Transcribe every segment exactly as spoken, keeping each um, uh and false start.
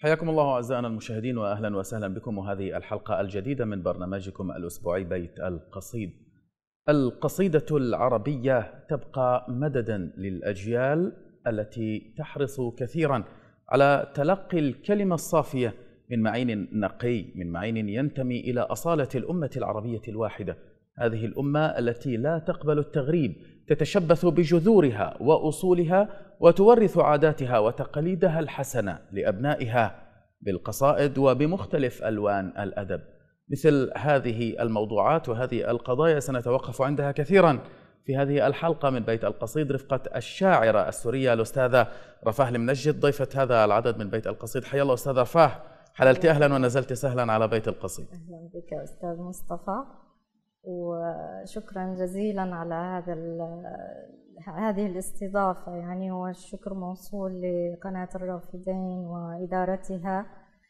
حياكم الله أعزائنا المشاهدين وأهلا وسهلا بكم، وهذه الحلقة الجديدة من برنامجكم الأسبوعي بيت القصيد. القصيدة العربية تبقى مددا للأجيال التي تحرص كثيرا على تلقي الكلمة الصافية من معين نقي، من معين ينتمي إلى أصالة الأمة العربية الواحدة، هذه الأمة التي لا تقبل التغريب، تتشبث بجذورها وأصولها وتورث عاداتها وتقاليدها الحسنة لأبنائها بالقصائد وبمختلف ألوان الأدب. مثل هذه الموضوعات وهذه القضايا سنتوقف عندها كثيرا في هذه الحلقة من بيت القصيد رفقة الشاعرة السورية الأستاذة رفاه المنجد، ضيفة هذا العدد من بيت القصيد. حيا الله أستاذة رفاه، حللت أهلا ونزلت سهلا على بيت القصيد. أهلا بك أستاذ مصطفى، وشكرا جزيلا على هذا هذه الاستضافة، يعني والشكر موصول لقناة الرافدين وإدارتها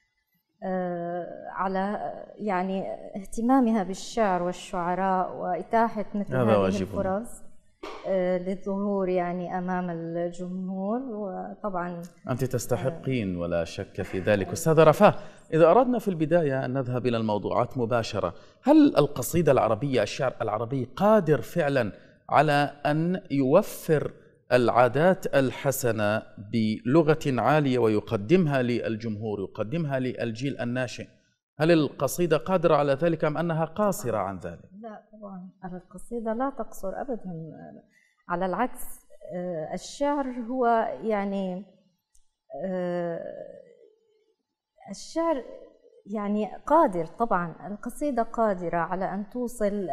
على يعني اهتمامها بالشعر والشعراء وإتاحة مثل هذه الفرص للظهور يعني أمام الجمهور. وطبعا أنت تستحقين ولا شك في ذلك. أستاذة رفاه، إذا أردنا في البداية أن نذهب إلى الموضوعات مباشرة، هل القصيدة العربية، الشعر العربي قادر فعلا على أن يوفر العادات الحسنة بلغة عالية ويقدمها للجمهور، يقدمها للجيل الناشئ؟ هل القصيدة قادرة على ذلك أم أنها قاصرة عن ذلك؟ لا طبعا، القصيدة لا تقصر أبدا، على العكس الشعر هو يعني الشعر يعني قادر، طبعا القصيدة قادرة على أن توصل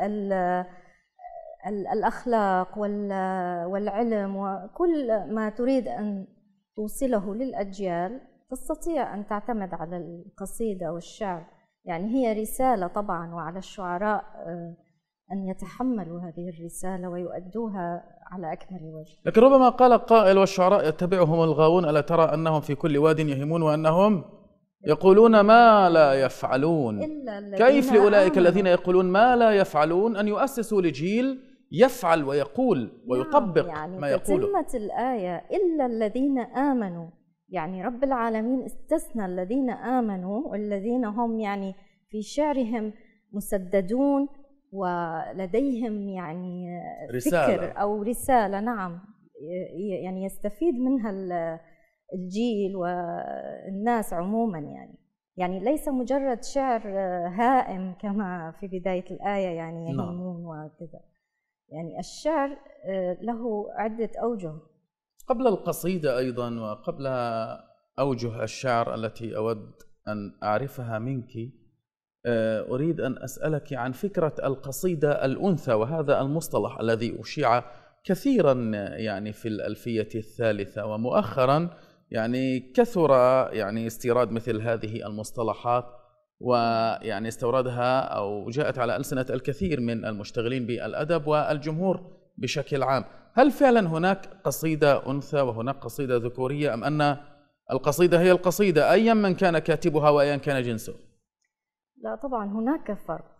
الأخلاق والعلم وكل ما تريد أن توصله للأجيال، تستطيع أن تعتمد على القصيدة والشعر. يعني هي رسالة طبعا، وعلى الشعراء أن يتحملوا هذه الرسالة ويؤدوها على أكمل وجه. لكن ربما قال قائل: والشعراء يتبعهم الغاوون، ألا ترى أنهم في كل واد يهيمون وأنهم يقولون ما لا يفعلون؟ كيف لأولئك آمنوا الذين يقولون ما لا يفعلون أن يؤسسوا لجيل يفعل ويقول ويطبق يعني ما يقوله؟ تتمة الآية إلا الذين آمنوا، يعني رب العالمين استثنى الذين آمنوا، والذين هم يعني في شعرهم مسددون ولديهم يعني رسالة. فكر أو رسالة، نعم، يعني يستفيد منها الجيل والناس عموما. يعني يعني ليس مجرد شعر هائم كما في بداية الآية، يعني يهيمون وكذا. يعني الشعر له عدة أوجه. قبل القصيدة أيضا وقبل أوجه الشعر التي أود أن أعرفها منك، أريد أن أسألك عن فكرة القصيدة الأنثى، وهذا المصطلح الذي أشيع كثيرا يعني في الألفية الثالثة، ومؤخرا يعني كثر يعني استيراد مثل هذه المصطلحات، ويعني استوردها أو جاءت على ألسنة الكثير من المشتغلين بالأدب والجمهور بشكل عام. هل فعلا هناك قصيدة أنثى وهناك قصيدة ذكورية، أم أن القصيدة هي القصيدة أيا من كان كاتبها وأيا كان جنسه؟ لا طبعا هناك فرق،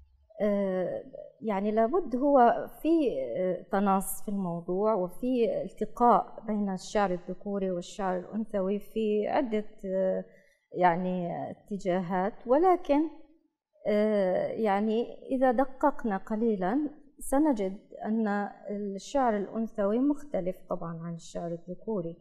يعني لابد هو في تناص في الموضوع وفي التقاء بين الشعر الذكوري والشعر الأنثوي في عدة يعني اتجاهات، ولكن يعني إذا دققنا قليلا سنجد أن الشعر الأنثوي مختلف طبعا عن الشعر الذكوري.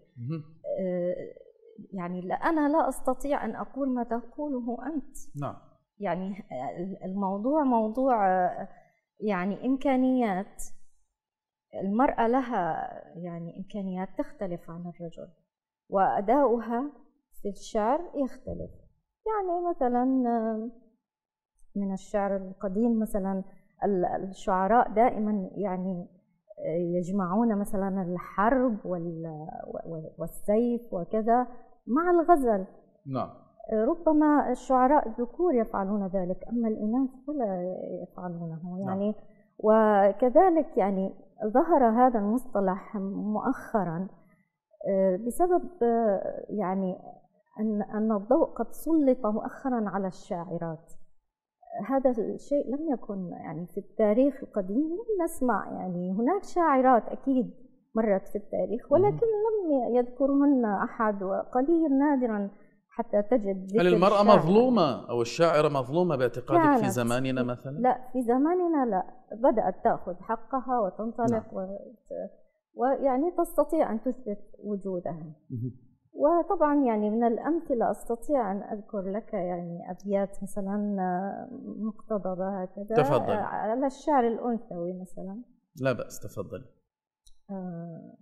يعني لا، أنا لا أستطيع أن أقول ما تقوله أنت. نعم. يعني الموضوع موضوع يعني إمكانيات، المرأة لها يعني إمكانيات تختلف عن الرجل، وأداؤها في الشعر يختلف. يعني مثلا من الشعر القديم مثلا الشعراء دائما يعني يجمعون مثلا الحرب والسيف وكذا مع الغزل. نعم. ربما الشعراء الذكور يفعلون ذلك، أما الإناث فلا يفعلونه يعني. نعم. وكذلك يعني ظهر هذا المصطلح مؤخرا بسبب يعني أن الضوء قد سلط مؤخرا على الشاعرات. هذا الشيء لم يكن يعني في التاريخ القديم، لم نسمع، يعني هناك شاعرات أكيد مرت في التاريخ ولكن لم يذكرهن أحد، وقليل نادرا حتى تجد ذكر هل المرأة الشاعر. مظلومة أو الشاعرة مظلومة باعتقادك في زماننا مثلا؟ لا، في زماننا لا، بدأت تأخذ حقها وتنطلق. نعم. ويعني تستطيع أن تثبت وجودها. وطبعا يعني من الأمثلة أستطيع أن أذكر لك يعني أبيات مثلا مقتضبة هكذا. تفضل. على الشعر الأنثوي مثلا. لا بأس، تفضل. آه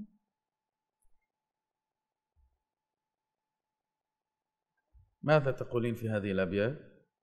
ماذا تقولين في هذه الأبيات؟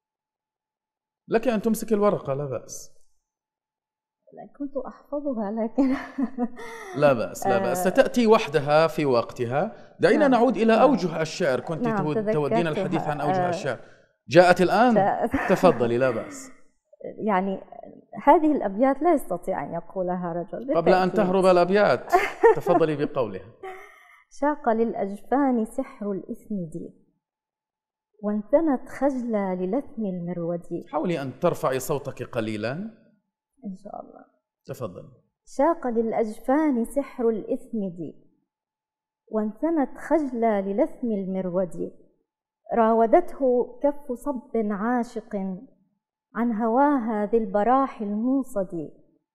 لك أن تمسك الورقة، لا بأس. كنت أحفظها لكن لا بأس لا بأس، ستأتي وحدها في وقتها. دعينا نعود إلى أوجه الشعر. كنت نعم تودين الحديث عن أوجه الشعر. جاءت الآن؟ تفضلي، لا بأس. يعني هذه الأبيات لا يستطيع أن يقولها رجل. قبل أن تهرب الأبيات تفضلي بقولها. شاق للأجفان سحر الإثم وانثنت خجلة للثم المرود. حاولي أن ترفعي صوتك قليلا إن شاء الله. تفضل. شاق للأجفان سحر الإثم وانثنت خجلة للثم المرود. راودته كف صب عاشق عن هواها ذي البراح الموصد.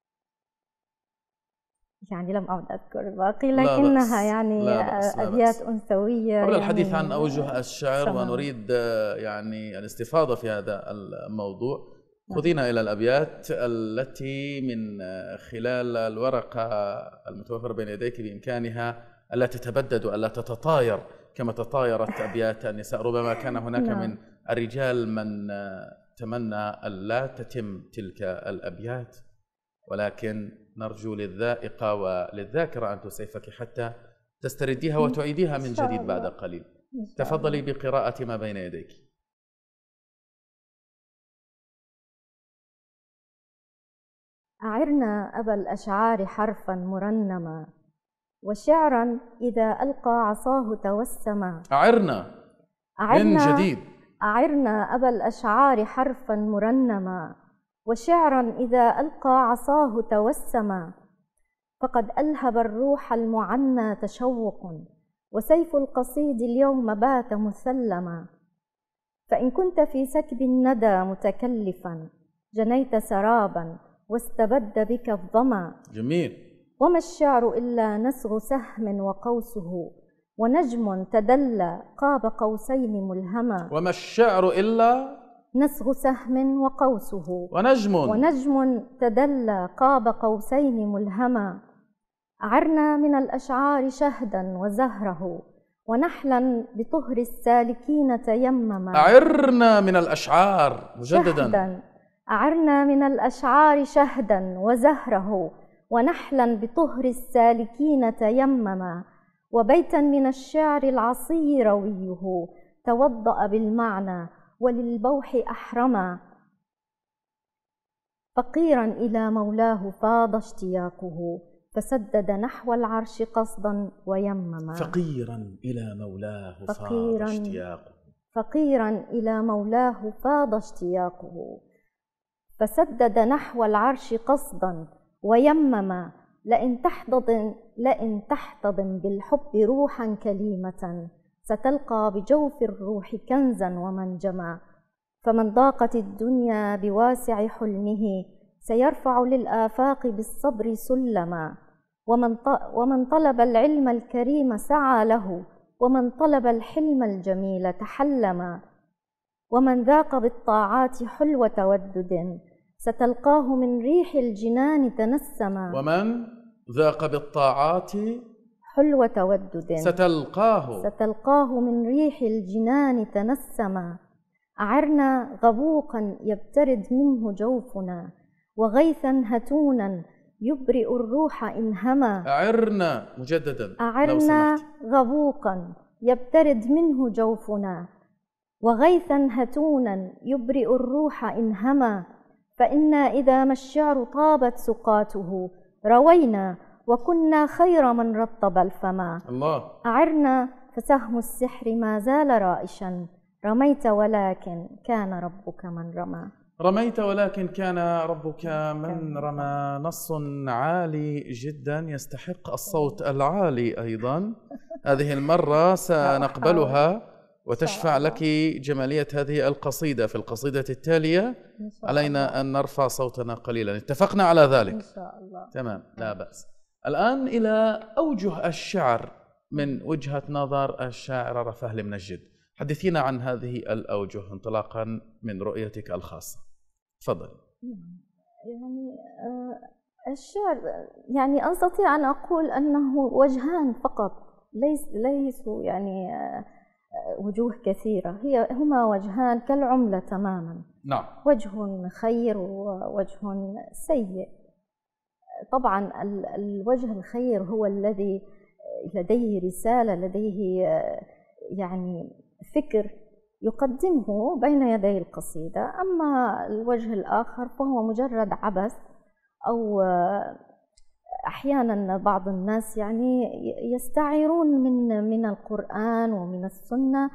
يعني لم أعد أذكر الباقي لكنها يعني أبيات أنثوية. قبل يعني الحديث عن أوجه الشعر سمع. ونريد يعني الاستفاضة في هذا الموضوع. خذينا إلى الأبيات التي من خلال الورقة المتوفرة بين يديك بإمكانها ألا تتبدد وألا تتطاير كما تطايرت أبيات النساء. ربما كان هناك نعم. من الرجال من تمنى ألا تتم تلك الأبيات، ولكن نرجو للذائقة وللذاكرة أن تسعفك حتى تسترديها وتعيديها من جديد بعد قليل. تفضلي بقراءة ما بين يديك. أعرنا أبا الأشعار حرفا مرنما وشعرا إذا ألقى عصاه توسما. أعرنا من جديد. أعرنا أبا الأشعار حرفا مرنما وشعرا إذا ألقى عصاه توسما. فقد ألهب الروح المعنى تشوق وسيف القصيد اليوم بات مسلما. فإن كنت في سكب الندى متكلفا جنيت سرابا واستبد بك الظما. جميل. وما الشعر إلا نسغ سهم وقوسه ونجم تدلى قاب قوسين ملهما. وما الشعر إلا نسغ سهم وقوسه ونجم ونجم تدلى قاب قوسين ملهما. أعرنا من الأشعار شهدا وزهره ونحلا بطهر السالكين تيمما. أعرنا من الأشعار مجددا. شهدا. أعرنا من الأشعار شهدا وزهره ونحلا بطهر السالكين تيمما. وبيتا من الشعر العصي رويه توضأ بالمعنى وللبوح أحرما. فقيرا إلى مولاه فاض اشتياقه فسدد نحو العرش قصدا ويمما. فقيرا إلى مولاه فاض اشتياقه. فقيرا إلى مولاه فاض اشتياقه فسدد نحو العرش قصدا ويمما. لئن تحتضن لئن تحتضن بالحب روحا كليمة ستلقى بجوف الروح كنزا ومنجما. فمن ضاقت الدنيا بواسع حلمه سيرفع للآفاق بالصبر سلما. ومن ومن طلب العلم الكريم سعى له ومن طلب الحلم الجميل تحلما. ومن ذاق بالطاعات حلو تودد ستلقاه من ريح الجنان تنسما. ومن ذاق بالطاعات حلو تودد ستلقاه ستلقاه من ريح الجنان تنسما. أعرنا غبوقا يبترد منه جوفنا وغيثا هتونا يبرئ الروح إن هما. أعرنا مجددا. أعرنا غبوقا يبترد منه جوفنا وغيثا هتونا يبرئ الروح إن هما. فإنا إذا ما الشعر طابت سقاته روينا وكنا خير من رطب الفما. الله. أعرنا فسهم السحر ما زال رائشا رميت ولكن كان ربك من رمى. رميت ولكن كان ربك من رمى. نص عالي جدا يستحق الصوت العالي أيضا. هذه المرة سنقبلها وتشفع لك جمالية هذه القصيدة في القصيدة التالية. علينا أن نرفع صوتنا قليلا، اتفقنا على ذلك؟ إن شاء الله. تمام، لا بأس. الآن إلى أوجه الشعر من وجهة نظر الشاعرة رفاه المنجد، حدثينا عن هذه الأوجه انطلاقا من رؤيتك الخاصة، تفضل. يعني الشعر يعني أستطيع أن أقول أنه وجهان فقط، ليس ليسوا يعني وجوه كثيرة، هي هما وجهان كالعملة تماما. نعم. وجه خير ووجه سيء. طبعا الوجه الخير هو الذي لديه رسالة، لديه يعني فكر يقدمه بين يدي القصيدة. أما الوجه الآخر فهو مجرد عبث، أو أحيانا بعض الناس يعني يستعيرون من من القرآن ومن السنة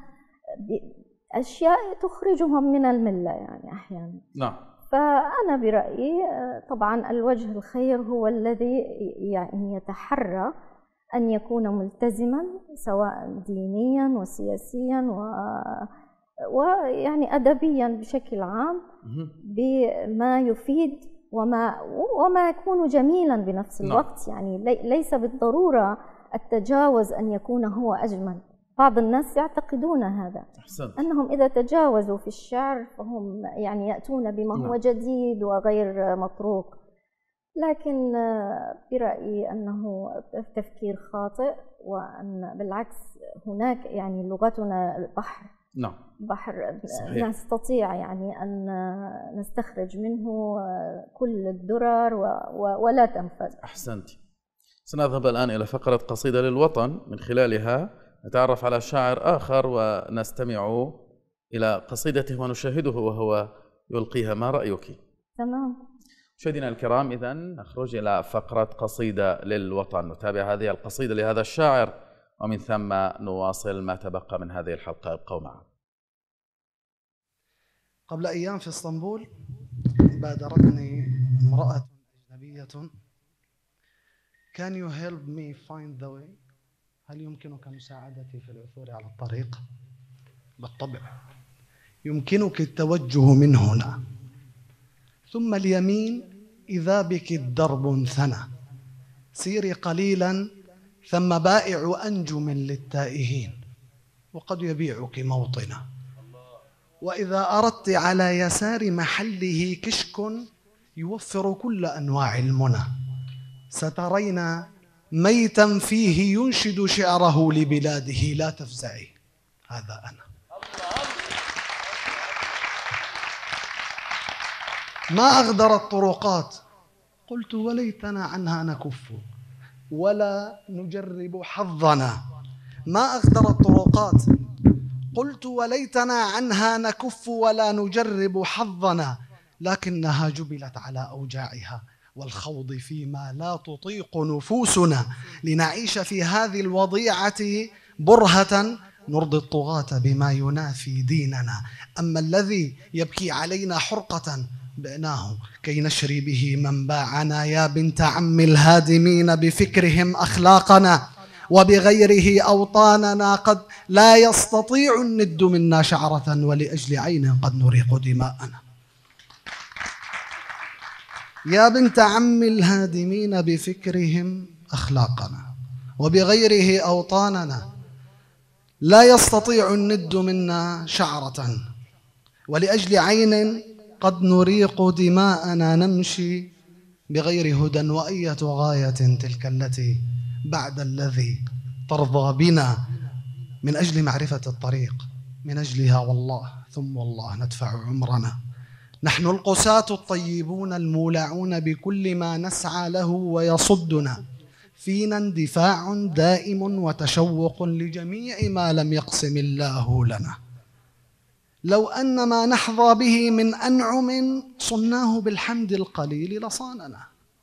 أشياء تخرجهم من الملة يعني أحيانا. نعم. فأنا برأيي طبعا الوجه الخير هو الذي يعني يتحرى أن يكون ملتزما سواء دينيا وسياسيا و ويعني أدبيا بشكل عام بما يفيد وما وما يكون جميلا بنفس الوقت. يعني ليس بالضرورة التجاوز أن يكون هو أجمل. بعض الناس يعتقدون هذا، أحسنت. أنهم إذا تجاوزوا في الشعر فهم يعني يأتون بما هو جديد وغير متروك، لكن برأيي أنه تفكير خاطئ، وأن بالعكس هناك يعني لغتنا بحر. نعم. بحر صحيح. نستطيع يعني أن نستخرج منه كل الدرر ولا تنفذ. أحسنت. سنذهب الآن إلى فقرة قصيدة للوطن، من خلالها نتعرف على شاعر آخر ونستمع إلى قصيدته ونشاهده وهو يلقيها. ما رأيك؟ تمام. مشاهدينا الكرام، إذن نخرج إلى فقرة قصيدة للوطن، نتابع هذه القصيدة لهذا الشاعر ومن ثم نواصل ما تبقى من هذه الحلقة. ابقوا معنا. قبل أيام في اسطنبول بادرتني امرأة أجنبية. Can you help me find the way؟ هل يمكنك مساعدتي في العثور على الطريق؟ بالطبع يمكنك التوجه من هنا ثم اليمين، إذا بك الدرب ثنى، سيري قليلا ثم بائع أنجم للتائهين، وقد يبيعك موطنا. وإذا أردت على يسار محله كشك يوفر كل أنواع المنى، سترين ميتا فيه ينشد شعره لبلاده، لا تفزعي هذا أنا. ما أغدر الطرقات، قلت وليتنا عنها نكف ولا نجرب حظنا. ما أغدر الطرقات، قلت وليتنا عنها نكف ولا نجرب حظنا، لكنها جبلت على أوجاعها والخوض فيما لا تطيق نفوسنا، لنعيش في هذه الوضيعة برهة نرضي الطغاة بما ينافي ديننا. أما الذي يبكي علينا حرقة بعناه كي نشري به من باعنا، يا بنت عم الهادمين بفكرهم أخلاقنا وبغيره أوطاننا، قد لا يستطيع الند منا شعرة ولأجل عين قد نريق دماءنا. يا بنت عم الهادمين بفكرهم أخلاقنا وبغيره أوطاننا، لا يستطيع الند منا شعرة ولأجل عين قد نريق دماءنا، نمشي بغير هدى وأية غاية تلك التي بعد الذي ترضى بنا، من أجل معرفة الطريق، من أجلها والله ثم والله ندفع عمرنا. نحن القساة الطيبون المولعون بكل ما نسعى له ويصدنا، فينا اندفاع دائم وتشوق لجميع ما لم يقسم الله لنا. لو أن ما نحظى به من أنعم صناه بالحمد القليل لصاننا.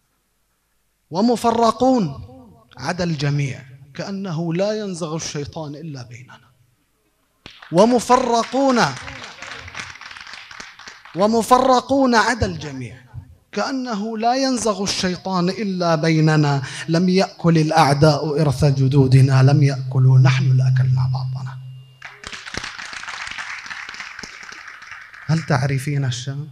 ومفرقون عدا الجميع كأنه لا ينزغ الشيطان إلا بيننا. ومفرقون ومفرقون عدا الجميع كأنه لا ينزغ الشيطان إلا بيننا. لم يأكل الأعداء إرث جدودنا، لم يأكلوا نحن لأكلنا بعضنا. هل تعرفين الشام؟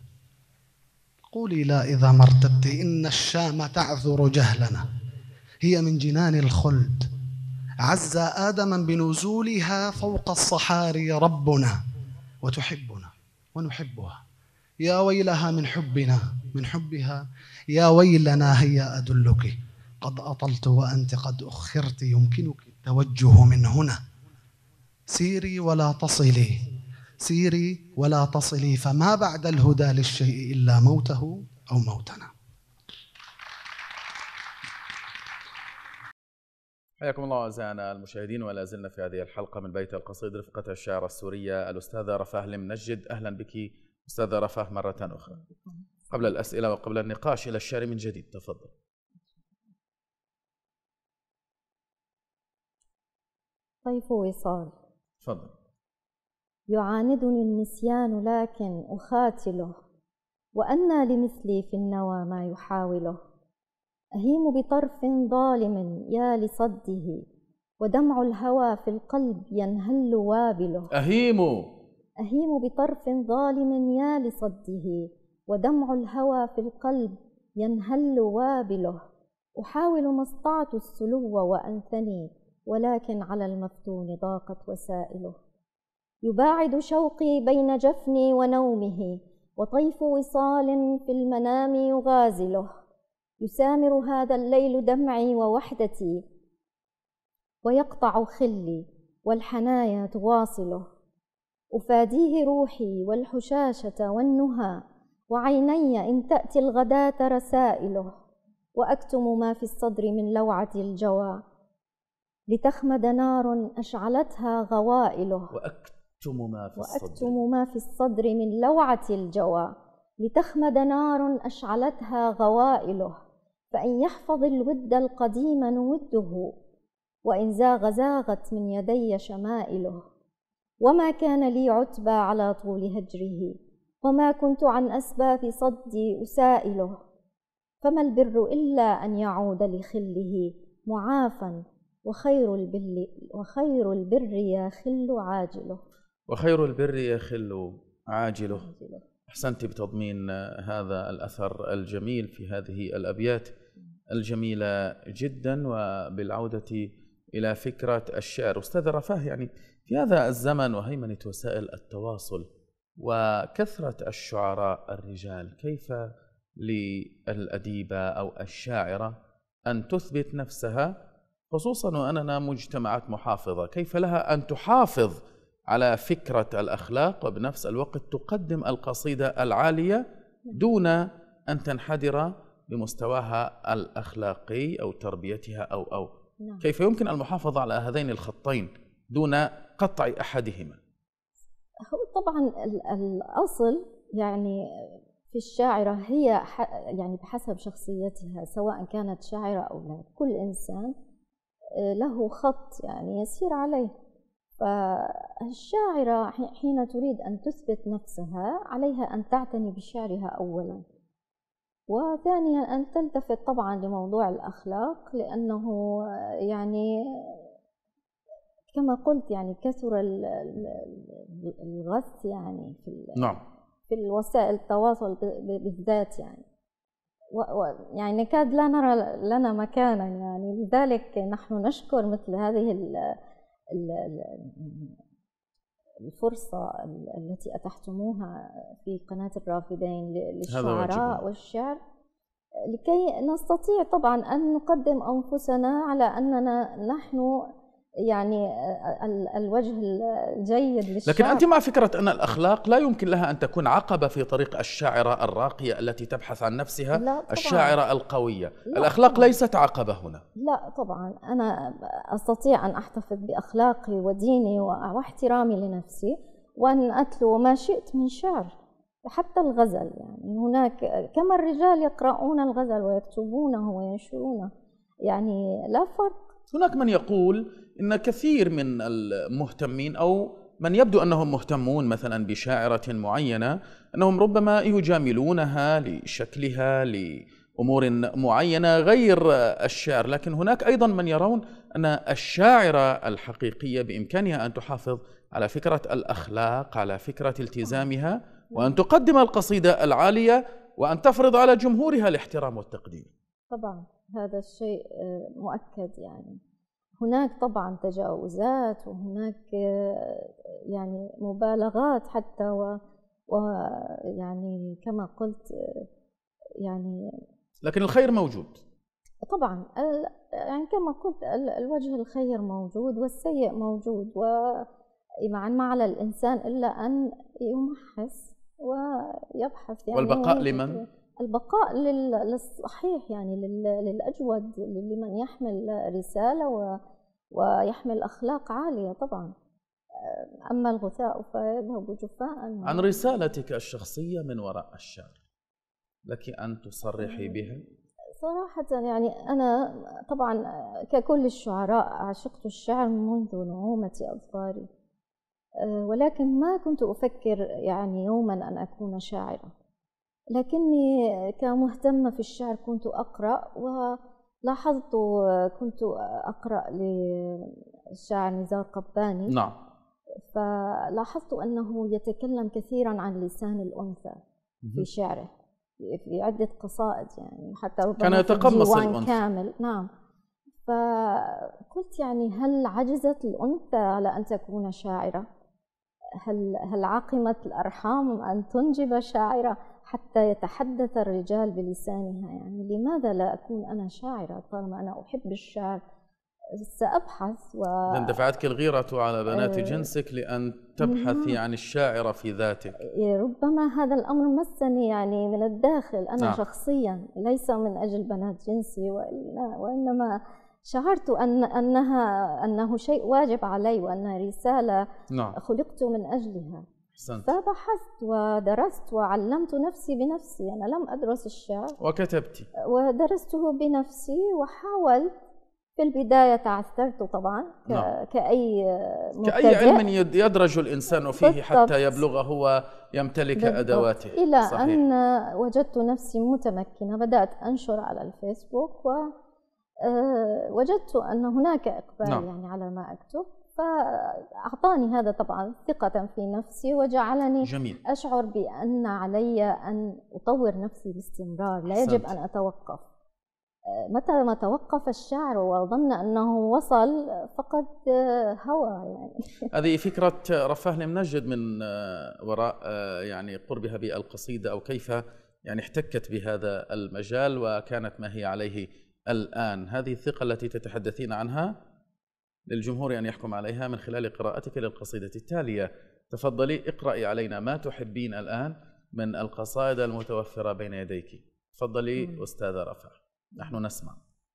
قولي لا إذا ما ارتبت، إن الشام تعذر جهلنا، هي من جنان الخلد، عز آدما بنزولها فوق الصحاري ربنا، وتحبنا ونحبها. يا ويلها من حبنا من حبها، يا ويلنا هيا أدلك، قد أطلت وأنت قد أخرت، يمكنك التوجه من هنا. سيري ولا تصلي، سيري ولا تصلي، فما بعد الهدى للشيء إلا موته أو موتنا. حياكم الله أعزائنا المشاهدين، ولا زلنا في هذه الحلقة من بيت القصيد رفقة الشاعرة السورية الأستاذة رفاه المنجد. أهلا بك أستاذة رفاه مرة أخرى. قبل الأسئلة وقبل النقاش إلى الشعر من جديد، تفضل. طيف وصال. تفضل. يعاندني النسيان لكن أخاتله، وأنى لمثلي في النوى ما يحاوله. أهيم بطرف ظالم يا لصده، ودمع الهوى في القلب ينهل وابله. أهيم أهيم بطرف ظالم يا لصده، ودمع الهوى في القلب ينهل وابله. أحاول ما استطعت السلو وأنثني، ولكن على المفتون ضاقت وسائله. يباعد شوقي بين جفني ونومه، وطيف وصال في المنام يغازله. يسامر هذا الليل دمعي ووحدتي، ويقطع خلي والحنايا تواصله. أفاديه روحي والحشاشة والنهى، وعيني إن تأتي الغداة رسائله. وأكتم ما في الصدر من لوعة الجوى، لتخمد نار أشعلتها غوائله. وأكتم ما في الصدر وأكتم ما في الصدر من لوعة الجوى، لتخمد نار أشعلتها غوائله. فإن يحفظ الود القديم نوده، وإن زاغ زاغت من يدي شمائله. وما كان لي عتبى على طول هجره، وما كنت عن أسباب صدي أسائله. فما البر إلا أن يعود لخله معافا، وخير البر, وخير البر يخل عاجله. وخير البر يخل عاجله. أحسنت بتضمين هذا الأثر الجميل في هذه الأبيات الجميلة جدا. وبالعودة إلى فكرة الشعر، أستاذ رفاه، يعني في هذا الزمن وهيمنة وسائل التواصل وكثرة الشعراء الرجال، كيف للأديبة أو الشاعرة أن تثبت نفسها، خصوصا وأننا مجتمعات محافظة، كيف لها أن تحافظ على فكرة الأخلاق وبنفس الوقت تقدم القصيدة العالية دون أن تنحدر بمستواها الأخلاقي أو تربيتها أو أو نعم. كيف يمكن المحافظة على هذين الخطين دون قطع أحدهما؟ هو طبعا الأصل يعني في الشاعرة هي يعني بحسب شخصيتها، سواء كانت شاعرة أو لا، كل إنسان له خط يعني يسير عليه. فالشاعرة حين تريد أن تثبت نفسها عليها أن تعتني بشعرها أولا، وثانيا أن تلتفت طبعا لموضوع الأخلاق، لأنه يعني كما قلت يعني كثر الغث يعني في نعم في الوسائل التواصل بالذات، يعني يعني نكاد لا نرى لنا مكانا. يعني لذلك نحن نشكر مثل هذه الفرصة التي أتحتموها في قناة الرافدين للشعراء والشعر، لكي نستطيع طبعا أن نقدم أنفسنا على أننا نحن يعني الوجه الجيد للشعر. لكن أنت مع فكرة أن الأخلاق لا يمكن لها أن تكون عقبة في طريق الشاعرة الراقية التي تبحث عن نفسها، الشاعرة القوية. الأخلاق طبعاً ليست عقبة هنا. لا طبعا، أنا أستطيع أن أحتفظ بأخلاقي وديني واحترامي لنفسي، وأن أتلو ما شئت من شعر، حتى الغزل. يعني هناك كما الرجال يقرؤون الغزل ويكتبونه وينشرونه، يعني لا فرق. هناك من يقول إن كثير من المهتمين أو من يبدو أنهم مهتمون مثلا بشاعرة معينة أنهم ربما يجاملونها لشكلها لأمور معينة غير الشعر، لكن هناك أيضا من يرون أن الشاعرة الحقيقية بإمكانها أن تحافظ على فكرة الأخلاق، على فكرة التزامها، وأن تقدم القصيدة العالية وأن تفرض على جمهورها الاحترام والتقدير. طبعا هذا الشيء مؤكد. يعني هناك طبعا تجاوزات وهناك يعني مبالغات حتى، ويعني كما قلت يعني، لكن الخير موجود طبعا. يعني كما قلت الوجه الخير موجود والسيء موجود، ومع ما على الإنسان إلا أن يمحص ويبحث. يعني والبقاء لمن؟ البقاء للصحيح، يعني للأجود، لمن يحمل رسالة ويحمل أخلاق عالية طبعا. أما الغثاء فيذهب جفاء. عن رسالتك الشخصية من وراء الشعر، لك أن تصرحي بها؟ صراحة يعني أنا طبعا ككل الشعراء عشقت الشعر منذ نعومة أظفاري، ولكن ما كنت أفكر يعني يوما أن أكون شاعرة، لكني كمهتمة في الشعر كنت أقرأ، ولاحظت كنت أقرأ للشاعر نزار قباني. نعم. فلاحظت أنه يتكلم كثيرا عن لسان الأنثى في شعره في عدة قصائد، يعني حتى ربما كان يتقمص الأنثى كامل. نعم. فقلت يعني هل عجزت الأنثى على أن تكون شاعرة؟ هل هل عقمت الأرحام أن تنجب شاعرة حتى يتحدث الرجال بلسانها؟ يعني لماذا لا أكون أنا شاعرة طالما أنا أحب الشعر؟ سأبحث. و اندفعتك الغيرة على بنات جنسك لأن تبحثي عن الشاعرة في ذاتك. ربما هذا الأمر مسني يعني من الداخل أنا نعم. شخصيا، ليس من أجل بنات جنسي، وإنما شعرت أن أنها أنه شيء واجب علي، وأنها رسالة نعم. خلقت من أجلها. حسنت. فبحثت ودرست وعلمت نفسي بنفسي. أنا لم أدرس الشعر وكتبت ودرسته بنفسي، وحاولت في البداية تعثرت طبعا ك... نعم. كأي مبتدئ. كأي علم يدرج الإنسان فيه بالضبط. حتى يبلغه ويمتلك بالضبط. أدواته. إلى صحيح. أن وجدت نفسي متمكنة، بدأت أنشر على الفيسبوك ووجدت أن هناك إقبال نعم. يعني على ما أكتب، فأعطاني هذا طبعا ثقة في نفسي، وجعلني جميل. أشعر بأن علي أن أطور نفسي باستمرار، لا يجب أن أتوقف. متى ما توقف الشعر وظن أنه وصل فقد هوى. يعني هذه فكرة رفاه المنجد من وراء يعني قربها بالقصيدة، أو كيف يعني احتكت بهذا المجال وكانت ما هي عليه الآن. هذه الثقة التي تتحدثين عنها للجمهور أن يحكم عليها من خلال قراءتك للقصيدة التالية. تفضلي اقرأي علينا ما تحبين الآن من القصائد المتوفرة بين يديك. تفضلي أستاذة رفاه، نحن نسمع.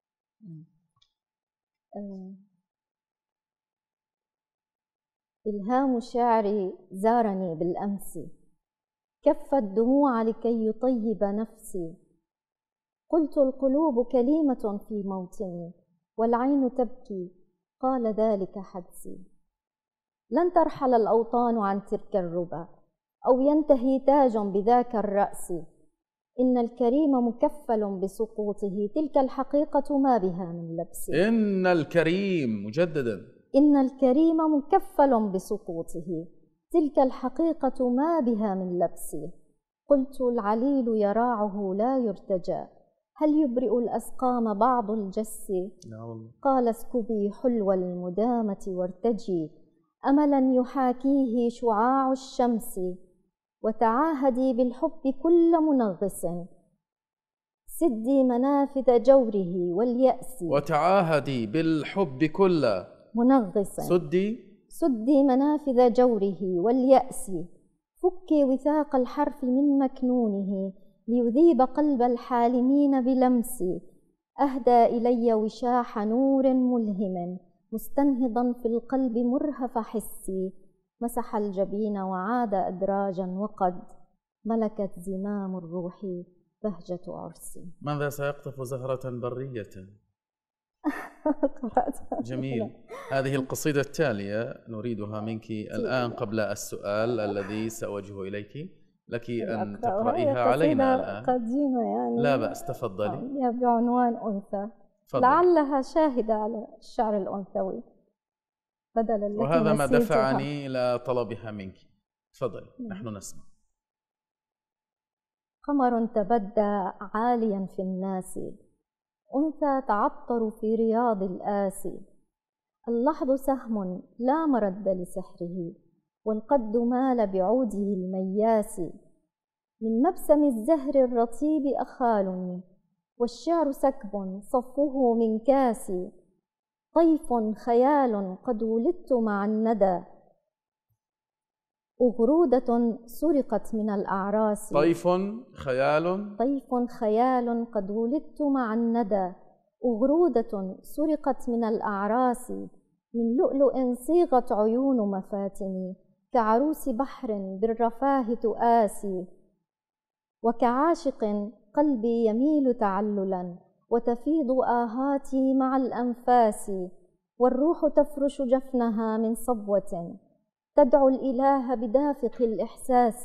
إلهام شعري زارني بالأمس، كف الدموع لكي يطيب نفسي. قلت القلوب كليمة في موطني، والعين تبكي، قال ذلك حدسي. لن ترحل الأوطان عن تلك الربا، أو ينتهي تاج بذاك الرأس. إن الكريم مكفل بسقوطه، تلك الحقيقة ما بها من لبس. إن الكريم مجددا إن الكريم مكفل بسقوطه، تلك الحقيقة ما بها من لبس. قلت العليل يراعه لا يرتجى، هل يبرئ الأسقام بعض الجس؟ لا والله. قال اسكبي حلو المدامة وارتجي، أملا يحاكيه شعاع الشمس. وتعاهدي بالحب كل منغص، سدي منافذ جوره واليأس. وتعاهدي بالحب كل منغص، سدي سدي منافذ جوره واليأس. فكي وثاق الحرف من مكنونه، ليذيب قلب الحالمين بلمسي. أهدى إلي وشاح نور ملهم، مستنهضا في القلب مرهف حسي. مسح الجبين وعاد أدراجا، وقد ملكت زمام الروح بهجة عرسي. ماذا سيقطف زهرة برية؟ جميل. هذه القصيدة التالية نريدها منك الآن قبل السؤال الذي سأوجهه إليك، لك أن تقرأيها علينا الآن. قديمة يعني. لا بأس، تفضلي. هي بعنوان أنثى. فضل. لعلها شاهدة على الشعر الأنثوي بدل التي وهذا ما نسيتها. دفعني إلى طلبها منك. تفضل، نحن نسمع. قمر تبدى عاليا في الناس، أنثى تعطر في رياض الآسي، اللحظ سهم لا مرد لسحره، والقد مال بعوده المياس، من مبسم الزهر الرطيب أخالني، والشعر سكب صفه من كاسي، طيف خيال قد ولدت مع الندى، أغرودة سرقت من الأعراس. طيف خيال طيف خيال قد ولدت مع الندى، أغرودة سرقت من الأعراس، من لؤلؤ صيغت عيون مفاتني، كعروس بحر بالرفاه تؤاسي، وكعاشق قلبي يميل تعللا، وتفيض آهاتي مع الأنفاس، والروح تفرش جفنها من صبوة، تدعو الإله بدافق الإحساس.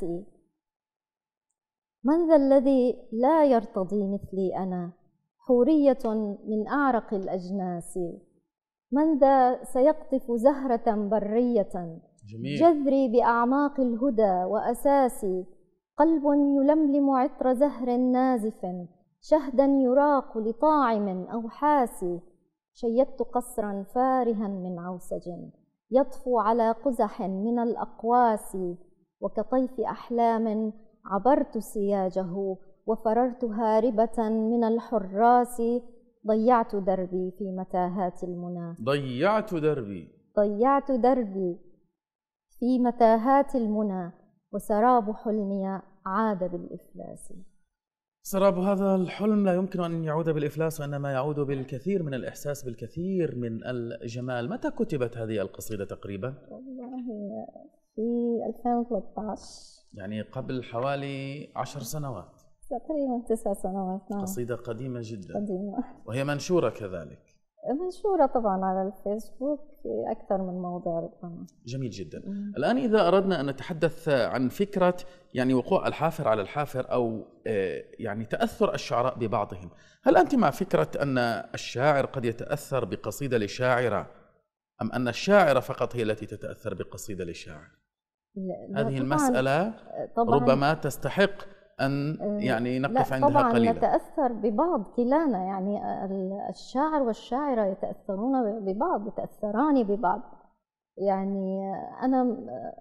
من ذا الذي لا يرتضي مثلي أنا، حورية من أعرق الأجناس؟ من ذا سيقطف زهرة برية، جميل. جذري بأعماق الهدى وأساسي، قلب يلملم عطر زهر نازف، شهدا يراق لطاعم أو حاسي، شيدت قصرا فارها من عوسج، يطفو على قزح من الأقواس، وكطيف أحلام عبرت سياجه، وفررت هاربة من الحراس، ضيعت دربي في متاهات المنى. ضيعت دربي ضيعت دربي في متاهات المنى، وسراب حلمي عاد بالإفلاس. سراب هذا الحلم لا يمكن أن يعود بالإفلاس، وإنما يعود بالكثير من الإحساس، بالكثير من الجمال. متى كتبت هذه القصيدة تقريبا؟ والله في ألفين وثلاثة عشر، يعني قبل حوالي عشر سنوات، تقريبا تسع سنوات. نعم. قصيدة قديمة جدا. قديمة. وهي منشورة كذلك. منشورة طبعا على الفيسبوك في أكثر من موضع ربما. جميل جدا. مم. الآن إذا أردنا أن نتحدث عن فكرة يعني وقوع الحافر على الحافر، أو يعني تأثر الشعراء ببعضهم، هل أنت مع فكرة أن الشاعر قد يتأثر بقصيدة لشاعرة، أم أن الشاعرة فقط هي التي تتأثر بقصيدة لشاعر؟ لا، هذه طبعاً المسألة طبعاً ربما تستحق أن يعني نقف لا عندها طبعاً قليلا. نتأثر ببعض كلانا، يعني الشاعر والشاعرة يتأثرون ببعض، يتأثران ببعض. يعني أنا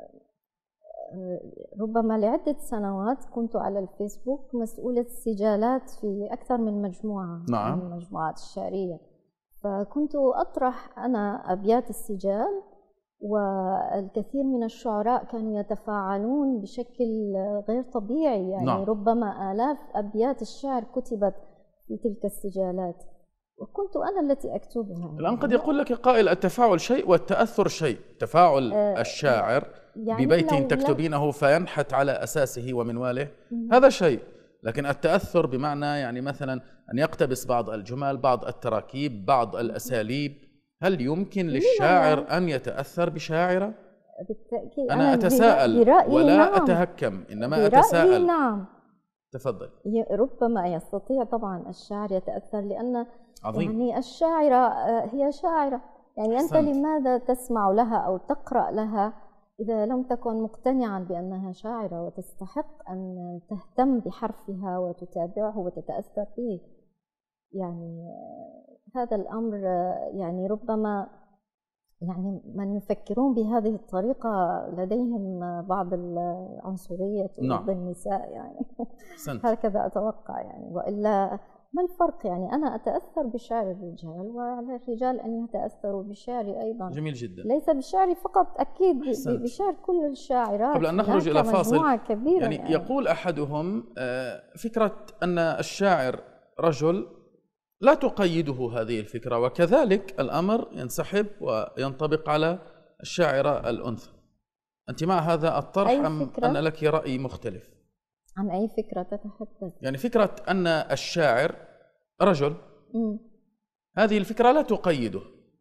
ربما لعدة سنوات كنت على الفيسبوك مسؤولة سجالات في أكثر من مجموعة. نعم. من المجموعات الشعرية، فكنت أطرح أنا أبيات السجال، والكثير من الشعراء كانوا يتفاعلون بشكل غير طبيعي. يعني نعم. ربما آلاف أبيات الشعر كتبت في تلك السجالات، وكنت أنا التي أكتبها. الآن قد يقول لك قائل التفاعل شيء والتأثر شيء. تفاعل آه الشاعر يعني ببيت لو تكتبينه فينحت على أساسه ومنواله، هذا شيء. لكن التأثر بمعنى يعني مثلا أن يقتبس بعض الجمل، بعض التراكيب، بعض الأساليب، هل يمكن للشاعر أن يتأثر بشاعرة؟ بالتأكيد. أنا أتساءل ولا نعم. أتهكم، إنما أتساءل. نعم. تفضل. ربما يستطيع طبعا الشاعر يتأثر، لأن عظيم. يعني الشاعرة هي شاعرة، يعني أنت أحسنت. لماذا تسمع لها أو تقرأ لها إذا لم تكن مقتنعا بأنها شاعرة وتستحق أن تهتم بحرفها وتتابعه وتتأثر به؟ يعني هذا الأمر يعني ربما يعني من يفكرون بهذه الطريقة لديهم بعض العنصرية ضد النساء، يعني هكذا أتوقع. يعني وإلا ما الفرق؟ يعني أنا أتأثر بشعر الرجال، وعلى الرجال أن يتأثروا بشعري أيضا. جميل جدا. ليس بشعري فقط، أكيد حسنت. بشعر كل الشاعرات. قبل أن نخرج إلى فاصل، كبيرة يعني, يعني يقول أحدهم فكرة أن الشاعر رجل لا تقيده هذه الفكرة، وكذلك الأمر ينسحب وينطبق على الشاعرة الأنثى. أنت مع هذا الطرح أم أن لك رأي مختلف؟ عن أي فكرة تتحدث؟ يعني فكرة أن الشاعر رجل، م. هذه الفكرة لا تقيده،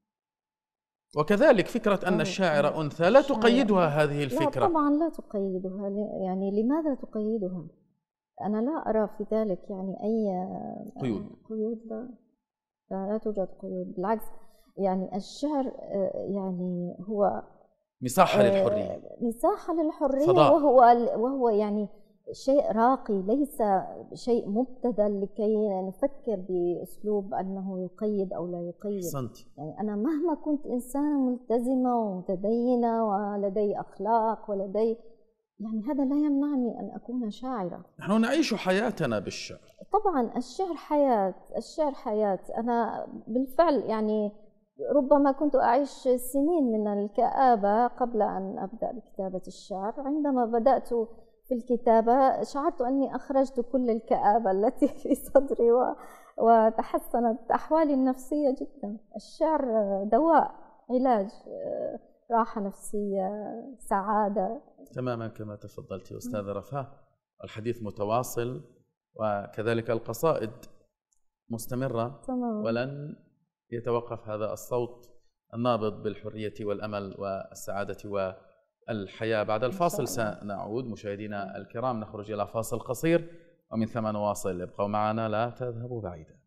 وكذلك فكرة أن الشاعرة أنثى لا تقيدها هذه الفكرة. لا طبعا لا تقيدها. يعني لماذا تقيدها؟ أنا لا أرى في ذلك يعني أي قيود. قيود لا. لا توجد قيود، بالعكس يعني الشعر يعني هو مساحة للحرية، مساحة للحرية، فضاء. وهو وهو يعني شيء راقي، ليس شيء مبتذل لكي نفكر بأسلوب أنه يقيد أو لا يقيد. أحسنت. يعني أنا مهما كنت إنسانة ملتزمة ومتدينة ولدي أخلاق ولدي، يعني هذا لا يمنعني أن أكون شاعرة. نحن نعيش حياتنا بالشعر. طبعا الشعر حياة، الشعر حياة. أنا بالفعل يعني ربما كنت أعيش سنين من الكآبة قبل أن أبدأ بكتابة الشعر. عندما بدأت في الكتابة شعرت أني أخرجت كل الكآبة التي في صدري وتحسنت أحوالي النفسية جدا. الشعر دواء، علاج، راحة نفسية، سعادة. تماما كما تفضلت أستاذة رفاه. الحديث متواصل وكذلك القصائد مستمرة. تمام. ولن يتوقف هذا الصوت النابض بالحرية والأمل والسعادة والحياة. بعد الفاصل سنعود مشاهدينا الكرام، نخرج إلى فاصل قصير ومن ثم نواصل. ابقوا معنا، لا تذهبوا بعيدا.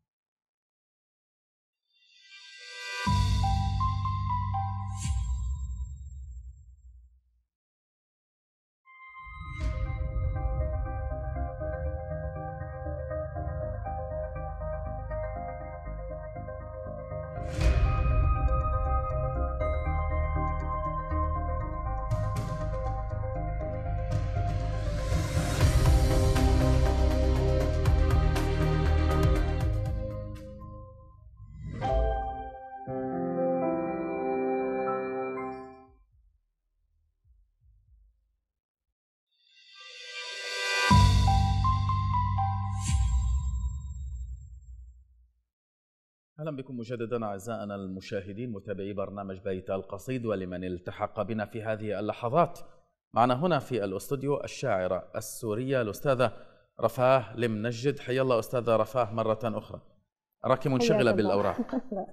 أهلا بكم مجددا أعزائنا المشاهدين متابعي برنامج بيت القصيد. ولمن التحق بنا في هذه اللحظات، معنا هنا في الأستوديو الشاعرة السورية الأستاذة رفاه المنجد. حيا الله أستاذة رفاه مرة أخرى. أراك منشغلة بالأوراق.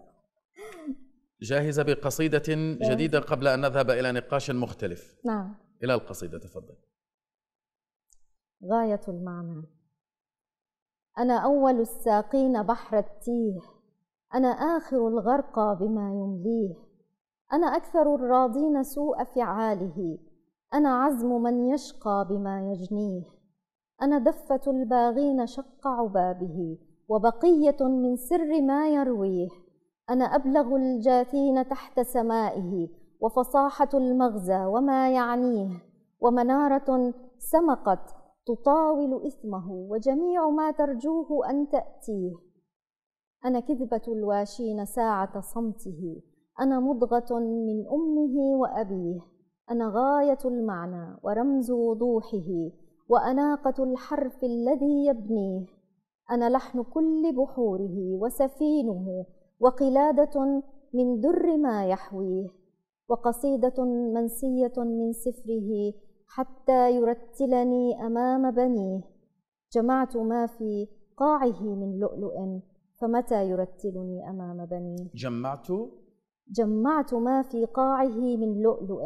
جاهزة بقصيدة جديدة قبل أن نذهب إلى نقاش مختلف؟ نعم. إلى القصيدة تفضل. غاية المعنى. أنا أول الساقين بحر التيه، أنا آخر الغرقى بما يمليه، أنا أكثر الراضين سوء فعاله، أنا عزم من يشقى بما يجنيه، أنا دفة الباغين شق عبابه وبقية من سر ما يرويه، أنا أبلغ الجاثين تحت سمائه وفصاحة المغزى وما يعنيه، ومنارة سمقت تطاول إثمه وجميع ما ترجوه أن تأتيه، أنا كذبة الواشين ساعة صمته، أنا مضغة من أمه وأبيه، أنا غاية المعنى ورمز وضوحه وأناقة الحرف الذي يبنيه، أنا لحن كل بحوره وسفينه وقلادة من در ما يحويه، وقصيدة منسية من سفره حتى يرتلني أمام بنيه، جمعت ما في قاعه من لؤلؤ فمتى يرتلني أمام بنيه. جمعت جمعت ما في قاعه من لؤلؤ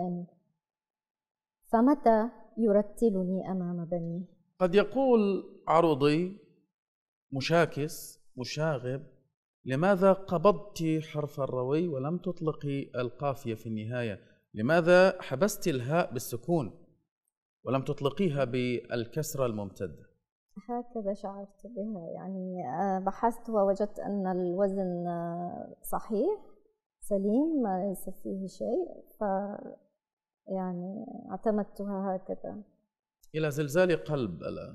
فمتى يرتلني أمام بنيه. قد يقول عروضي مشاكس مشاغب: لماذا قبضت حرف الروي ولم تطلقي القافية في النهاية؟ لماذا حبست الهاء بالسكون ولم تطلقيها بالكسرة الممتدة؟ هكذا شعرت بها، يعني بحثت ووجدت أن الوزن صحيح سليم ما ليس فيه شيء، ف يعني اعتمدتها هكذا. إلى زلزال قلب الآن.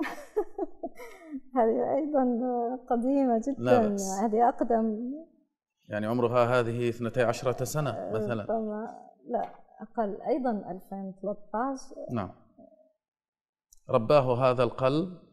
هذه أيضا قديمة جدا، هذه أقدم، يعني عمرها هذه اثنتي عشرة سنة مثلا. لا أقل، أيضا ألفين وثلاثة عشر. نعم. رباه هذا القلب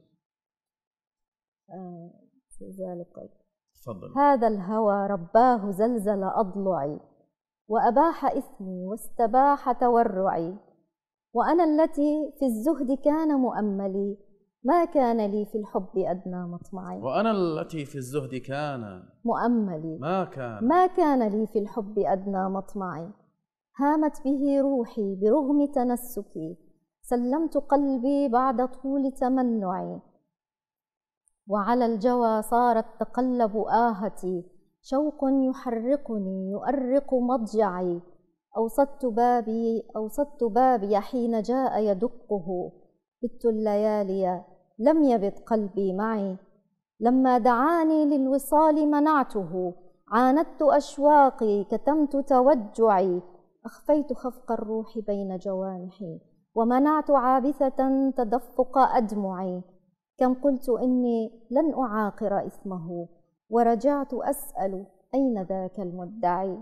آه ذلك. تفضل. هذا الهوى رباه زلزل أضلعي وأباح إثمي واستباح تورعي، وأنا التي في الزهد كان مؤملي ما كان لي في الحب أدنى مطمعي. وأنا التي في الزهد كان مؤملي ما كان ما كان لي في الحب أدنى مطمعي، هامت به روحي برغم تنسكي سلمت قلبي بعد طول تمنعي، وعلى الجوى صارت تقلب آهتي شوق يحرقني يؤرق مضجعي، أوصدت بابي أوصدت بابي حين جاء يدقه، بت الليالي لم يبت قلبي معي، لما دعاني للوصال منعته، عاندت أشواقي كتمت توجعي، أخفيت خفق الروح بين جوانحي، ومنعت عابثة تدفق أدمعي، كم قلت إني لن أعاقر إثمه، ورجعت أسأل أين ذاك المدعي.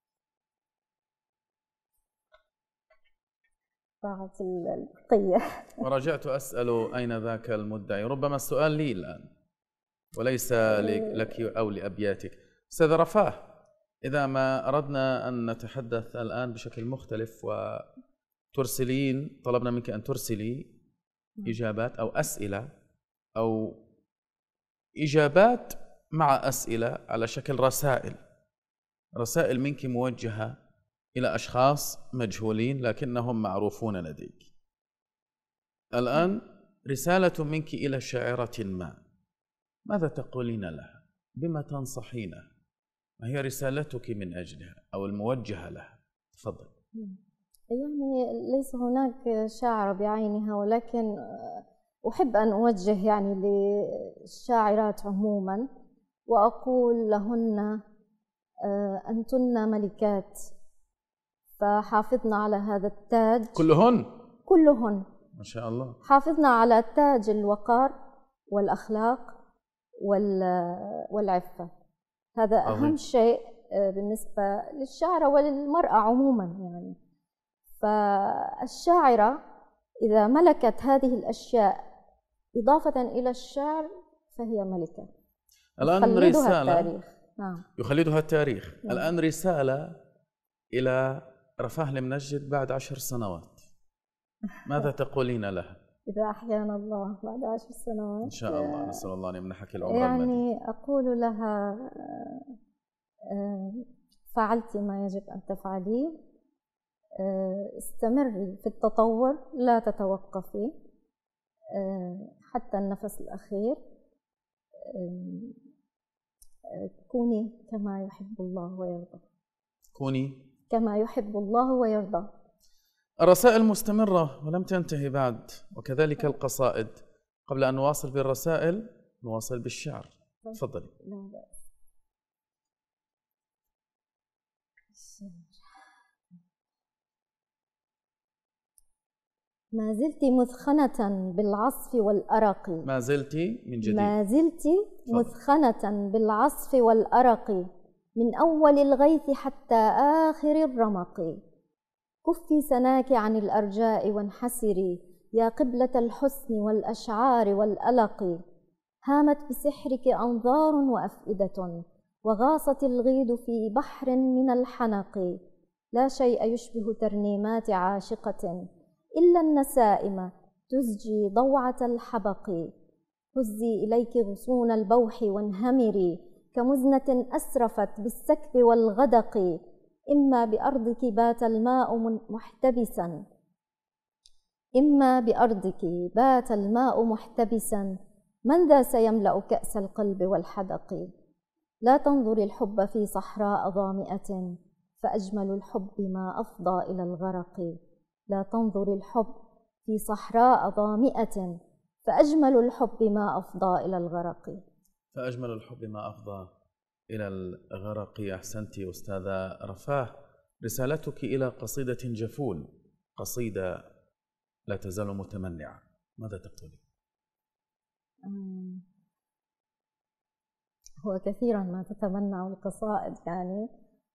ضاعت البقية. ورجعت أسأل أين ذاك المدعي. ربما السؤال لي الآن وليس لك أو لأبياتك. أستاذ رفاه، إذا ما أردنا أن نتحدث الآن بشكل مختلف وترسلين، طلبنا منك أن ترسلي إجابات أو أسئلة أو إجابات مع أسئلة على شكل رسائل، رسائل منك موجهة إلى أشخاص مجهولين لكنهم معروفون لديك. الآن رسالة منك إلى شاعرة ما، ماذا تقولين لها؟ بما تنصحينه؟ ما هي رسالتك من أجلها أو الموجهة لها؟ تفضل. يعني ليس هناك شاعرة بعينها، ولكن أحب أن أوجه يعني للشاعرات عموما وأقول لهن أنتن ملكات، فحافظنا على هذا التاج. كلهن؟ كلهن ما شاء الله. حافظنا على تاج الوقار والأخلاق والعفة، هذا عظيم. أهم شيء بالنسبة للشاعرة وللمرأة عموما يعني. فالشاعرة إذا ملكت هذه الأشياء إضافة إلى الشعر فهي ملكة. الآن رسالة التاريخ. نعم. يخلدها التاريخ. نعم. الآن رسالة إلى رفاه المنجد بعد عشر سنوات، ماذا تقولين لها؟ إذا أحيانا الله بعد عشر سنوات إن شاء الله، نسأل الله أن يمنحك العمر يعني المديد. يعني أقول لها فعلت ما يجب أن تفعليه، استمري في التطور، لا تتوقفي حتى النفس الأخير، كوني كما يحب الله ويرضى. كوني كما يحب الله ويرضى. الرسائل مستمرة ولم تنتهي بعد، وكذلك القصائد. قبل أن نواصل بالرسائل نواصل بالشعر. تفضلي. لا بأس. ما زلت مثخنة بالعصف والأرق. ما زلت من جديد. ما زلت مثخنة بالعصف والأرق، من أول الغيث حتى آخر الرمق. كفي سناك عن الأرجاء وانحسري يا قبلة الحسن والأشعار والألق. هامت بسحرك أنظار وأفئدة، وغاصت الغيد في بحر من الحنق. لا شيء يشبه ترنيمات عاشقة إلا النسائم تزجي ضوعة الحبق. هزي إليك غصون البوح وانهمري كمزنة أسرفت بالسكب والغدق. إما بأرضك بات الماء محتبسا إما بأرضك بات الماء محتبسا، من ذا سيملأ كأس القلب والحدق. لا تنظري الحب في صحراء ظامئة، فأجمل الحب ما أفضى إلى الغرق. لا تنظري الحب في صحراء ظامئة، فأجمل الحب ما أفضى إلى الغرق. فأجمل الحب ما أفضى إلى الغرق. أحسنت أستاذة رفاه. رسالتك إلى قصيدة جفول، قصيدة لا تزال متمنعة، ماذا تقولي؟ هو كثيرا ما تتمنع القصائد يعني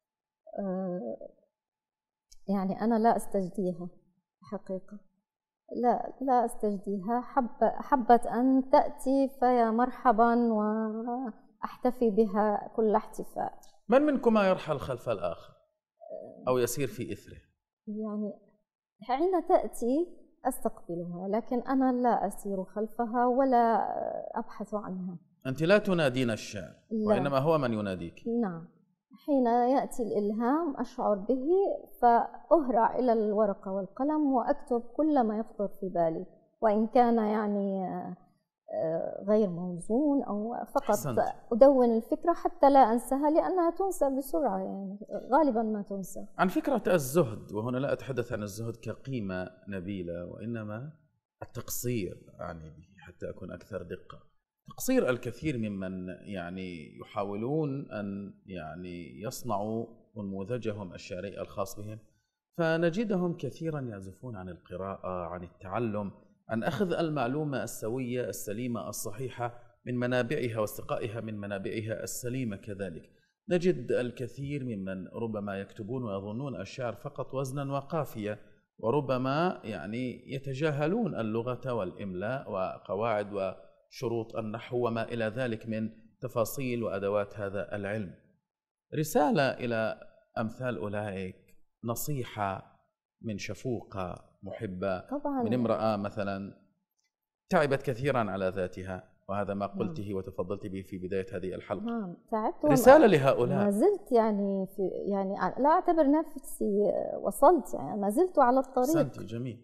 يعني أنا لا أستجديها حقيقة، لا لا أستجديها. حب حبت أن تأتي فيا مرحبا وأحتفي بها كل احتفاء. من منكما يرحل خلف الآخر أو يسير في إثره؟ يعني حين تأتي أستقبلها، لكن أنا لا أسير خلفها ولا أبحث عنها. أنت لا تنادين الشعر، لا. وإنما هو من يناديك. نعم، حين يأتي الإلهام أشعر به فأهرع إلى الورقة والقلم وأكتب كل ما يخطر في بالي، وإن كان يعني غير موزون أو فقط أحسنت. أدون الفكرة حتى لا أنساها، لأنها تنسى بسرعة، يعني غالبا ما تنسى. عن فكرة الزهد، وهنا لا أتحدث عن الزهد كقيمة نبيلة، وإنما التقصير أعني به حتى أكون أكثر دقة. تقصير الكثير ممن يعني يحاولون أن يعني يصنعوا نموذجهم الشعري الخاص بهم، فنجدهم كثيرا يعزفون عن القراءة، عن التعلم، عن أخذ المعلومة السوية السليمة الصحيحة من منابعها واستقائها من منابعها السليمة. كذلك نجد الكثير ممن ربما يكتبون ويظنون الشعر فقط وزنا وقافية، وربما يعني يتجاهلون اللغة والإملاء وقواعد وشروط النحو وما إلى ذلك من تفاصيل وأدوات هذا العلم. رسالة إلى أمثال أولئك، نصيحة من شفوقة محبة طبعا. من امرأة مثلا تعبت كثيرا على ذاتها، وهذا ما قلته نعم. وتفضلت به في بداية هذه الحلقة. نعم. تعبت. رسالة لهؤلاء. ما زلت يعني في يعني لا أعتبر نفسي وصلت، يعني ما زلت على الطريق. أحسنتي، جميل.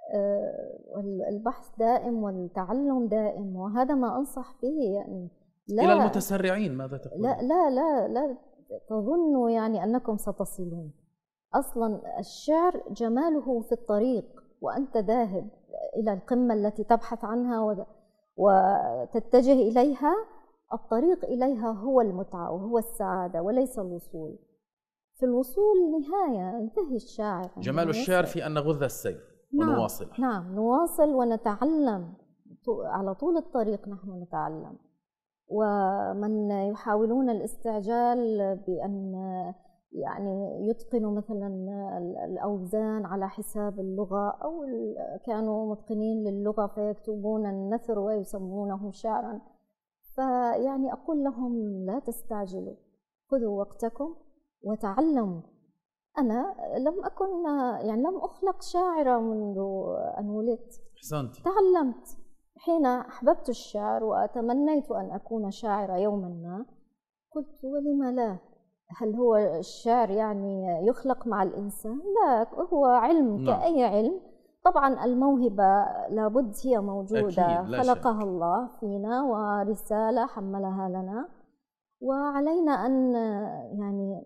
البحث دائم والتعلم دائم، وهذا ما أنصح به. يعني لا إلى المتسرعين ماذا تقول؟ لا لا لا لا تظنوا يعني أنكم ستصلون. أصلا الشعر جماله في الطريق، وأنت ذاهب إلى القمة التي تبحث عنها وتتجه إليها. الطريق إليها هو المتعة وهو السعادة وليس الوصول. في الوصول نهاية، انتهي الشاعر. جمال الشعر في أن نغذ السير ونواصل. نعم, نعم نواصل ونتعلم على طول الطريق. نحن نتعلم، ومن يحاولون الاستعجال بأن يعني يتقنوا مثلا الأوزان على حساب اللغة، أو كانوا متقنين للغة فيكتبون النثر ويسمونه شعرا، فيعني أقول لهم لا تستعجلوا، خذوا وقتكم وتعلموا. أنا لم أكن يعني لم أخلق شاعرة منذ أن ولدت. أحسنت. تعلمت حين أحببت الشعر وتمنيت أن أكون شاعرة يوما ما، قلت ولم لا؟ هل هو الشعر يعني يخلق مع الإنسان؟ لا، هو علم. نعم. كأي علم. طبعا الموهبة لابد هي موجودة، خلقها شك. الله فينا، ورسالة حملها لنا، وعلينا أن يعني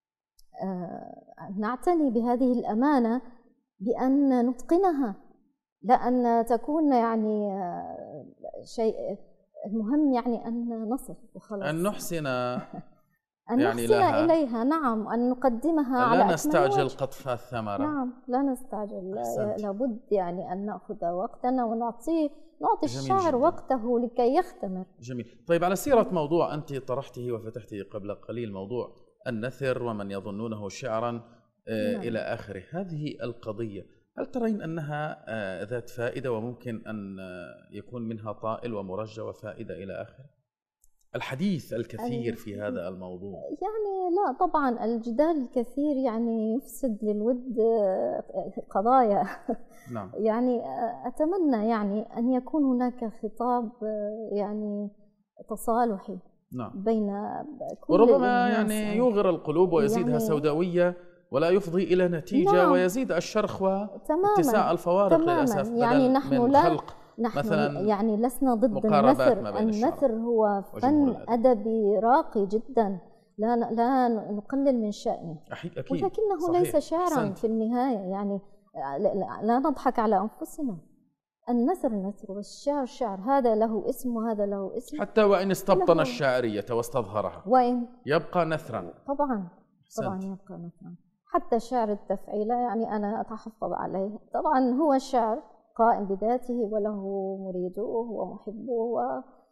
نعتني بهذه الأمانة بأن نتقنها، لأن تكون يعني شيء المهم يعني أن نصل وخلاص، أن نحسن أن يعني نحسن لها. إليها. نعم، أن نقدمها على لا نستعجل قطف الثمرة. نعم، لا نستعجل. لابد يعني أن نأخذ وقتنا ونعطيه نعطي الشاعر جداً. وقته لكي يختمر. جميل. طيب، على سيرة موضوع أنت طرحته وفتحته قبل قليل، موضوع النثر ومن يظنونه شعرا نعم. إلى آخره، هذه القضية هل ترين أنها ذات فائدة وممكن أن يكون منها طائل ومرجى وفائدة إلى آخره؟ الحديث الكثير في هذا الموضوع يعني لا طبعا، الجدال الكثير يعني يفسد للود قضايا. نعم. يعني أتمنى يعني أن يكون هناك خطاب يعني تصالحي نعم. بين كل وربما يعني يوغر القلوب ويزيدها يعني سوداوية ولا يفضي إلى نتيجة. نعم. ويزيد الشرخ واتساع الفوارق للأسف. يعني نحن من لا خلق نحن مثلا يعني لسنا ضد النثر. النثر هو فن أدبي راقي جدا، لا لا نقلل من شأنه، أكيد. ولكنه صحيح. ليس شعرا سنت. في النهاية يعني لا نضحك على أنفسنا. النثر نثر والشعر شعر، هذا له اسم وهذا له اسم. حتى وإن استبطن الشاعرية واستظهرها وإن يبقى نثرا. طبعا طبعا يبقى نثرا. حتى شعر التفعيلة يعني أنا أتحفظ عليه. طبعا هو شعر قائم بذاته وله مريده ومحبه و...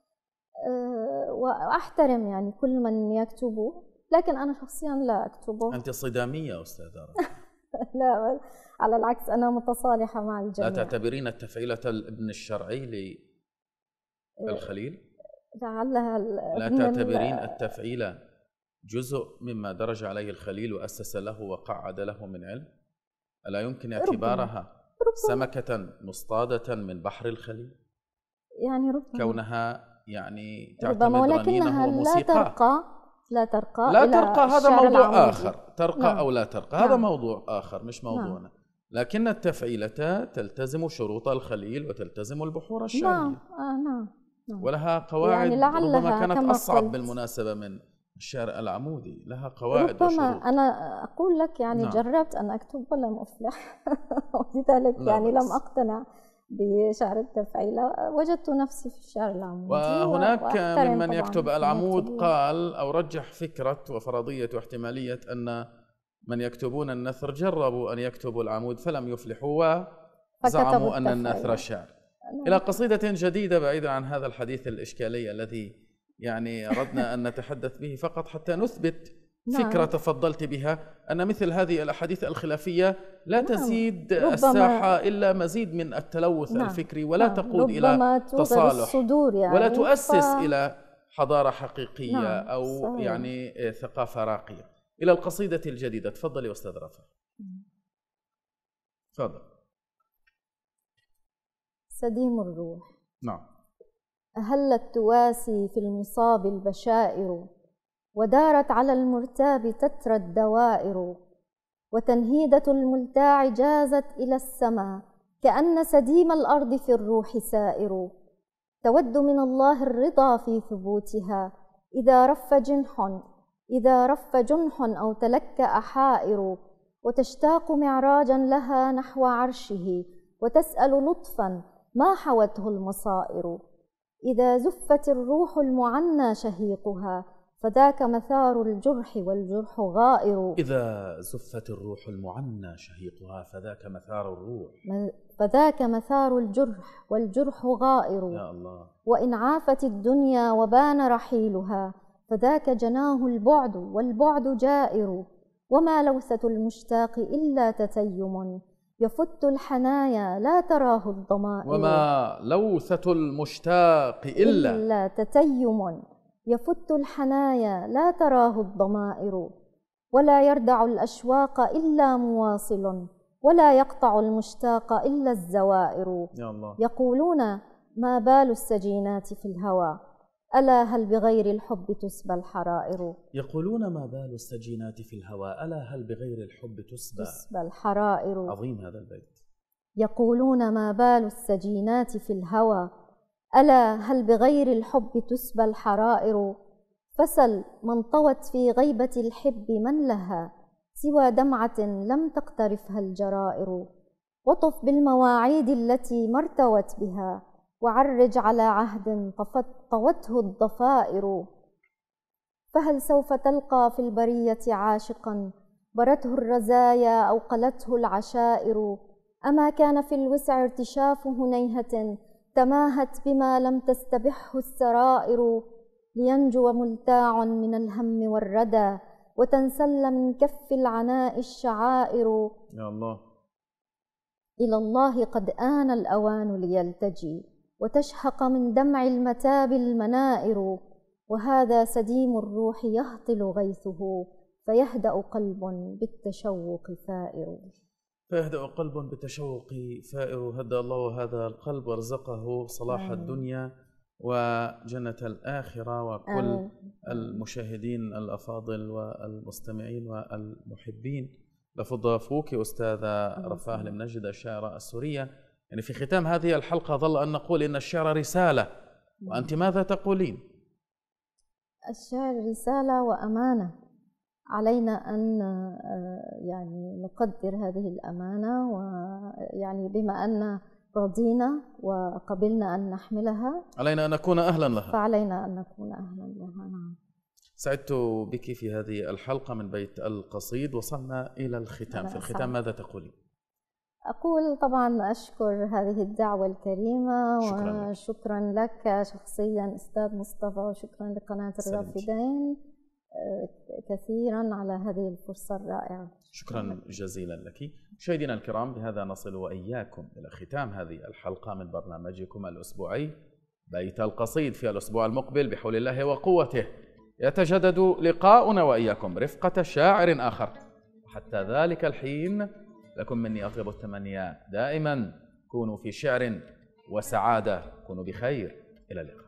وأحترم يعني كل من يكتبه، لكن أنا شخصيا لا أكتبه. أنت صدامية أستاذة. لا، على العكس أنا متصالحة مع الجميع. لا تعتبرين التفعيلة الابن الشرعي للخليل؟ لعلها لا تعتبرين التفعيلة جزء مما درج عليه الخليل وأسس له وقعد له من علم؟ ألا يمكن اعتبارها ربما. سمكة مصطادة من بحر الخليل؟ يعني ربما كونها يعني تعتمد رنينه وموسيقى. لا ترقى لا ترقى لا ترقى هذا موضوع العمودي. آخر. ترقى نعم. أو لا ترقى هذا نعم. موضوع آخر مش موضوعنا. نعم. لكن التفعيلة تلتزم شروط الخليل وتلتزم البحور الشعرية. نعم. آه نعم ولها قواعد يعني ربما كانت أصعب قلت. بالمناسبة من الشعر العمودي، لها قواعد ربما وشروط. أنا أقول لك يعني نعم. جربت أن أكتب ولم أفلح ولذلك يعني بس. لم أقتنع بشعر التفعيلة، وجدت نفسي في الشعر العمودي. وهناك ممن يكتب العمود قال أو رجح فكرة وفرضية واحتمالية أن من يكتبون النثر جربوا أن يكتبوا العمود فلم يفلحوا وزعموا أن النثر شعر. إلى قصيدة جديدة بعيدة عن هذا الحديث الإشكالي الذي يعني أردنا أن نتحدث به فقط حتى نثبت فكرة تفضلت بها أن مثل هذه الأحاديث الخلافية لا تزيد الساحة إلا مزيد من التلوث نعم. الفكري ولا نعم. تقود إلى تصالح يعني ولا تؤسس ف... إلى حضارة حقيقية نعم. أو صحيح. يعني ثقافة راقية. إلى القصيدة الجديدة، تفضلي أستاذ رافع. تفضل. سديم الروح. نعم. هلت تواسي في المصاب البشائر، ودارت على المرتاب تترى الدوائر، وتنهيدة الملتاع جازت إلى السماء كأن سديم الأرض في الروح سائر. تود من الله الرضا في ثبوتها، إذا رف جنح إذا رف جنح أو تلكأ حائر، وتشتاق معراجا لها نحو عرشه، وتسأل لطفا ما حوته المصائر. إذا زفت الروح المعنى شهيقها، فذاك مثار الجرح والجرح غائر. إذا زفت الروح المعنى شهيقها فذاك مثار الروح فذاك مثار الجرح والجرح غائر. يا الله. وإن عافت الدنيا وبان رحيلها، فذاك جناه البعد والبعد جائر. وما لوثة المشتاق إلا تتيم، يفت الحنايا لا تراه الضمائر. وما لوثة المشتاق إلا, إلا تتيم، يفت الحنايا لا تراه الضمائر. ولا يردع الأشواق إلا مواصل، ولا يقطع المشتاق إلا الزوائر. يا الله. يقولون ما بال السجينات في الهوى، ألا هل بغير الحب تسبى الحرائر. يقولون ما بال السجينات في الهوى، ألا هل بغير الحب تسبى, تسبى الحرائر. عظيم هذا البيت. يقولون ما بال السجينات في الهوى، ألا هل بغير الحب تسبى الحرائر. فسل من طوت في غيبة الحب من لها، سوى دمعة لم تقترفها الجرائر. وطف بالمواعيد التي ما ارتوت بها، وعرج على عهد طوته الضفائر. فهل سوف تلقى في البرية عاشقا برته الرزايا أو قلته العشائر. أما كان في الوسع ارتشاف هنيهة، تماهت بما لم تستبحه السرائر. لينجو ملتاع من الهم والردى، وتنسل من كف العناء الشعائر. يا الله. إلى الله قد آن الأوان ليلتجي، وتشحق من دمع المتاب المنائر. وهذا سديم الروح يهطل غيثه، فيهدأ قلب بالتشوق ثائر. فيهدأ قلب بالتشوق ثائر. هدأ الله هذا القلب ورزقه صلاح آمين. الدنيا وجنة الآخرة. وكل آمين. المشاهدين الأفاضل والمستمعين والمحبين لفض فوك أستاذة رفاه المنجد الشاعرة السورية. يعني في ختام هذه الحلقة ظل أن نقول إن الشعر رسالة، وأنت ماذا تقولين؟ الشعر رسالة وأمانة، علينا أن يعني نقدر هذه الأمانة، ويعني بما أن رضينا وقبلنا أن نحملها علينا أن نكون أهلا لها. فعلينا أن نكون أهلا لها. نعم. سعدت بك في هذه الحلقة من بيت القصيد. وصلنا إلى الختام. في الختام ماذا تقولين؟ أقول طبعا أشكر هذه الدعوة الكريمة، شكرا وشكرا لك, لك شخصيا أستاذ مصطفى، وشكرا لقناة الرافدين كثيرا على هذه الفرصة الرائعة. شكرا جزيلا لك. مشاهدينا الكرام، بهذا نصل وإياكم إلى ختام هذه الحلقة من برنامجكم الأسبوعي بيت القصيد. في الأسبوع المقبل بحول الله وقوته يتجدد لقاؤنا وإياكم رفقة شاعر آخر. حتى ذلك الحين لكم مني أطيب التمنيات. دائما كونوا في شعر وسعادة، كونوا بخير. إلى اللقاء.